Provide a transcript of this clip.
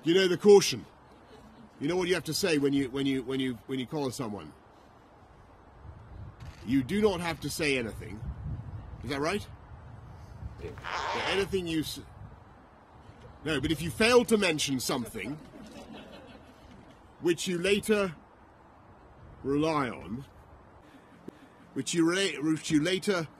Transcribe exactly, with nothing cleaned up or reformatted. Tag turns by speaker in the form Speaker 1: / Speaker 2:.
Speaker 1: You know the caution. You know what you have to say when you when you when you when you call someone. You do not have to say anything. Is that right?
Speaker 2: Yeah.
Speaker 1: Anything you s No, but if you fail to mention something which you later rely on, which you, which you later